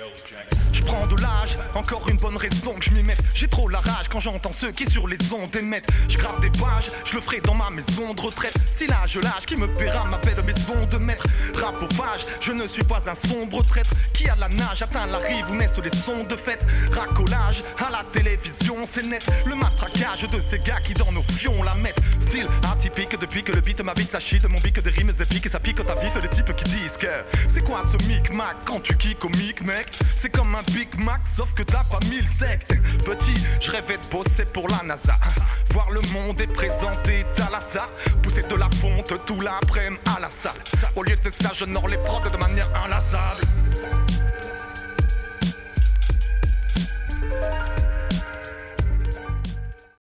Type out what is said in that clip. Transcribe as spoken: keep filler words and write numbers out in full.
Je prends de l'âge, encore une bonne raison que je m'y mette. J'ai trop la rage quand j'entends ceux qui sur les ondes émettent. Je gratte des pages, je le ferai dans ma maison de retraite. Si là je lâche, qui me paiera ma belle maison de maître. Rap sauvage, je ne suis pas un sombre traître. Qui a la nage, atteint la rive où naissent les sons de fête. Racolage, à la télévision c'est net. Le matraquage de ces gars qui dans nos fions la mettent. Style atypique depuis que le beat m'habite. Ça chie de mon bic des rimes épiques. Et ça pique ta vif les types qui disent que c'est quoi ce micmac quand tu kicks au mic mec. C'est comme un Big Mac sauf que t'as pas mille steaks. Petit, je rêvais de bosser pour la NASA. Voir le monde et présenter Thalassa. Pousser de la fonte tout l'après-midi à la salle. Au lieu de ça je nore les prods de manière inlassable.